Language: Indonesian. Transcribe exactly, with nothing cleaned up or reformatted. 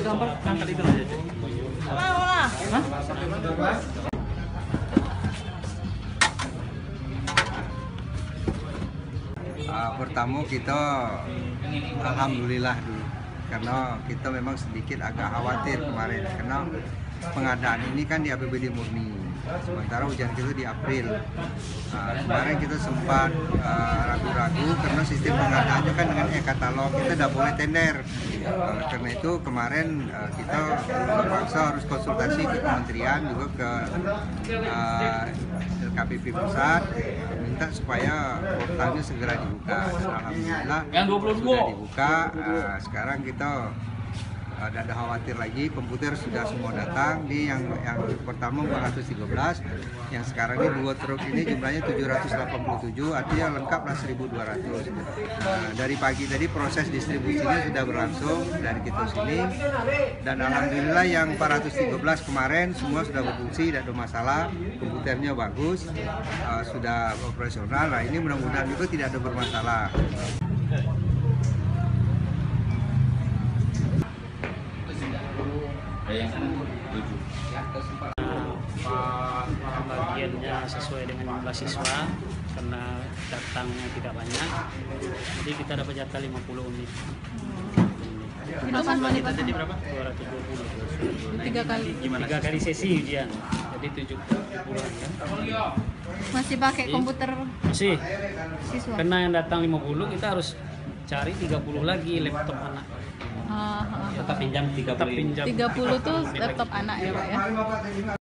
gambar angkat itu aja. Mau lah. Hah? Uh, pertama kita alhamdulillah dulu karena kita memang sedikit agak khawatir kemarin karena pengadaan ini kan di A P B D murni, sementara ujian kita di April. Uh, kemarin kita sempat ragu-ragu uh, karena sistem pengadaannya kan dengan e-katalog, kita tidak boleh tender. Uh, karena itu kemarin uh, kita terpaksa harus konsultasi ke kementerian juga ke uh, L K P P pusat minta supaya portalnya segera dibuka. Alhamdulillah sudah dibuka. Uh, sekarang kita tidak ada khawatir lagi, komputer sudah semua datang. Di yang yang pertama empat ratus tiga belas, yang sekarang ini dua truk ini jumlahnya tujuh ratus delapan puluh tujuh, artinya lengkaplah seribu dua ratus. Nah, dari pagi tadi proses distribusinya sudah berlangsung dari kita sini, dan alhamdulillah yang empat ratus tiga belas kemarin semua sudah berfungsi, tidak ada masalah, komputernya bagus, uh, sudah operasional. Nah ini mudah-mudahan juga tidak ada bermasalah. Pembagiannya sesuai dengan jumlah siswa karena datangnya tidak banyak, jadi kita dapat jatah lima puluh unit. Berapa Kita jadi berapa? dua ratus dua puluh. Tiga kali. Tiga kali sesi ujian, jadi tujuh puluhan kan? Masih pakai komputer Masih. siswa. Karena yang datang lima puluh, kita harus cari tiga puluh lagi laptop anak. Ah, ah. Tetap pinjam tiga puluh. tiga puluh tuh laptop anak ya Pak ya?